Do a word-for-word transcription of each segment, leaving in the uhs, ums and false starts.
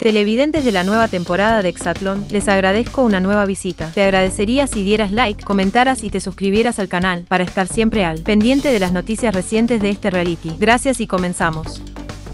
Televidentes de la nueva temporada de Exatlón, les agradezco una nueva visita. Te agradecería si dieras like, comentaras y te suscribieras al canal para estar siempre al pendiente de las noticias recientes de este reality. Gracias y comenzamos.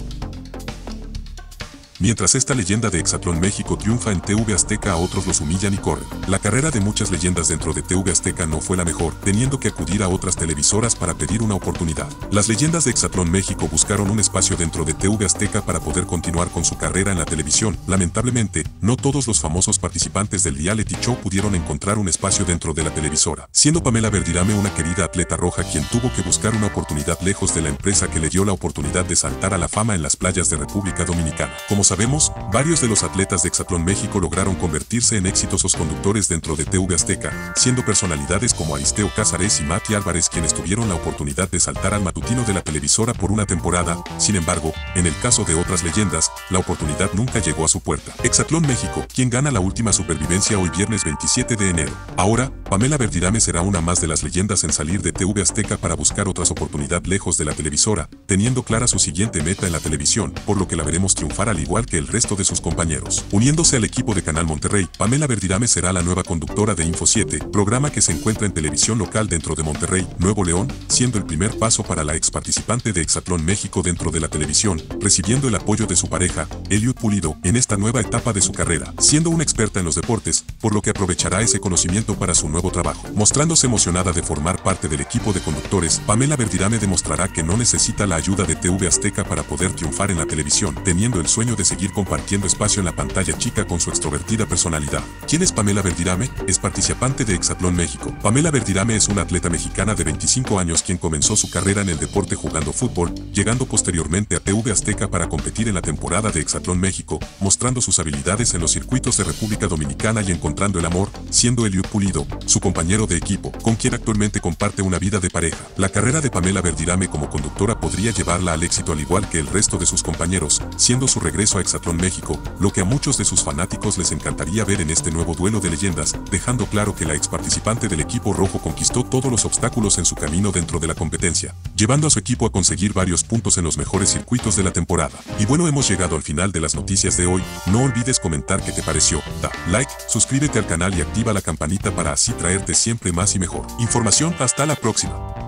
Mientras esta leyenda de Exatlón México triunfa en T V Azteca, a otros los humillan y corren. La carrera de muchas leyendas dentro de T V Azteca no fue la mejor, teniendo que acudir a otras televisoras para pedir una oportunidad. Las leyendas de Exatlón México buscaron un espacio dentro de T V Azteca para poder continuar con su carrera en la televisión. Lamentablemente, no todos los famosos participantes del reality show pudieron encontrar un espacio dentro de la televisora, siendo Pamela Verdirame una querida atleta roja quien tuvo que buscar una oportunidad lejos de la empresa que le dio la oportunidad de saltar a la fama en las playas de República Dominicana. Como sabemos, varios de los atletas de Exatlón México lograron convertirse en exitosos conductores dentro de T V Azteca, siendo personalidades como Aristeo Cázares y Mati Álvarez quienes tuvieron la oportunidad de saltar al matutino de la televisora por una temporada. Sin embargo, en el caso de otras leyendas, la oportunidad nunca llegó a su puerta. Exatlón México, quien gana la última supervivencia hoy viernes veintisiete de enero. Ahora, Pamela Verdirame será una más de las leyendas en salir de T V Azteca para buscar otras oportunidades lejos de la televisora, teniendo clara su siguiente meta en la televisión, por lo que la veremos triunfar al igual que el resto de sus compañeros. Uniéndose al equipo de Canal Monterrey, Pamela Verdirame será la nueva conductora de Info siete, programa que se encuentra en televisión local dentro de Monterrey, Nuevo León, siendo el primer paso para la ex participante de Exatlón México dentro de la televisión, recibiendo el apoyo de su pareja, Eliud Pulido, en esta nueva etapa de su carrera, siendo una experta en los deportes, por lo que aprovechará ese conocimiento para su nuevo trabajo. Mostrándose emocionada de formar parte del equipo de conductores, Pamela Verdirame demostrará que no necesita la ayuda de T V Azteca para poder triunfar en la televisión, teniendo el sueño de seguir compartiendo espacio en la pantalla chica con su extrovertida personalidad. ¿Quién es Pamela Verdirame? Es participante de Exatlón México. Pamela Verdirame es una atleta mexicana de veinticinco años quien comenzó su carrera en el deporte jugando fútbol, llegando posteriormente a T V Azteca para competir en la temporada de Exatlón México, mostrando sus habilidades en los circuitos de República Dominicana y encontrando el amor, siendo Eliud Pulido, su compañero de equipo, con quien actualmente comparte una vida de pareja. La carrera de Pamela Verdirame como conductora podría llevarla al éxito al igual que el resto de sus compañeros, siendo su regreso a Exatlón México, lo que a muchos de sus fanáticos les encantaría ver en este nuevo duelo de leyendas, dejando claro que la ex participante del equipo rojo conquistó todos los obstáculos en su camino dentro de la competencia, llevando a su equipo a conseguir varios puntos en los mejores circuitos de la temporada. Y bueno, hemos llegado al final de las noticias de hoy. No olvides comentar qué te pareció, da like, suscríbete al canal y activa la campanita para así traerte siempre más y mejor información. Hasta la próxima.